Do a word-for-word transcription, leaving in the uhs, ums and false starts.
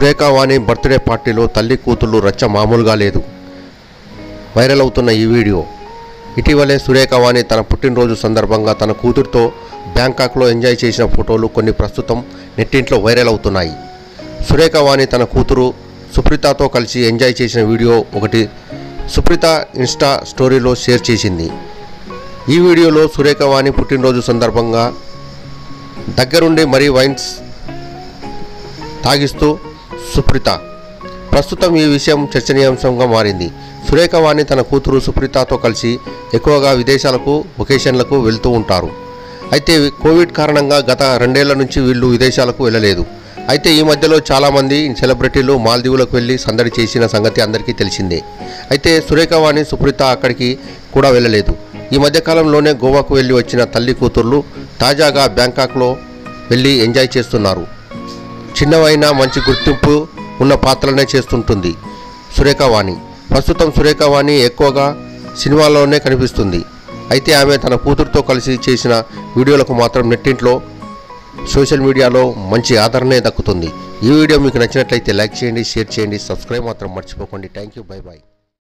సురేఖ వాణి birthday పార్టీలో తల్లి కూతుళ్ళు రచ్చ మామూలుగా లేదు. వైరల్ అవుతున్న ఈ వీడియో. ఇటీవలే సురేఖ వాణి తన పుట్టినరోజు సందర్భంగా తన కూతురుతో బ్యాంకాక్లో ఎంజాయ్ చేసిన ఫోటోలు కొన్ని ప్రస్తుతం నెట్టింట్లో వైరల్ అవుతున్నాయి. సురేఖ వాణి తన కూతురు సుప్రీతతో కలిసి ఎంజాయ్ చేసిన వీడియో ఒకటి సుప్రీత ఇన్స్టా స్టోరీలో షేర్ చేసింది. ఈ వీడియోలో సురేఖ వాణి పుట్టినరోజు సందర్భంగా దగ్గరుండి మరీ వైన్స్ తాగిస్తూ సుప్రీత. ప్రస్తుతం ఈ విషయం చర్చనీయాంశంగా మారింది. సురేఖ వాణి తన కూతురు సుప్రీతతో కలిసి ఎక్కువగా విదేశాలకు ఒకేషన్లకు వెళ్తూ ఉంటారు. అయితే కోవిడ్ కారణంగా గత రెండేళ్ల నుంచి వీళ్ళు విదేశాలకు వెళ్ళలేదు. అయితే ఈ మధ్యలో చాలామంది సెలబ్రిటీలు మాల్దీవులకు వెళ్ళి సందడి చేసిన సంగతి అందరికీ తెలిసిందే. అయితే సురేఖ వాణి సుప్రీత అక్కడికి కూడా వెళ్ళలేదు. ఈ మధ్యకాలంలోనే గోవాకు వెళ్ళి వచ్చిన తల్లి కూతుర్లు తాజాగా బ్యాంకాక్లో వెళ్ళి ఎంజాయ్ చేస్తున్నారు. చిన్నవైనా మంచి గుర్తింపు ఉన్న పాత్రలనే చేస్తుంటుంది సురేఖ వాణి. ప్రస్తుతం సురేఖ వాణి ఎక్కువగా సినిమాల్లోనే కనిపిస్తుంది. అయితే ఆమె తన కూతురుతో కలిసి చేసిన వీడియోలకు మాత్రం నెట్టింట్లో సోషల్ మీడియాలో మంచి ఆదరణే దక్కుతుంది. ఈ వీడియో మీకు నచ్చినట్లయితే లైక్ చేయండి, షేర్ చేయండి, సబ్స్క్రైబ్ మాత్రం మర్చిపోకండి. Thank you, bye bye.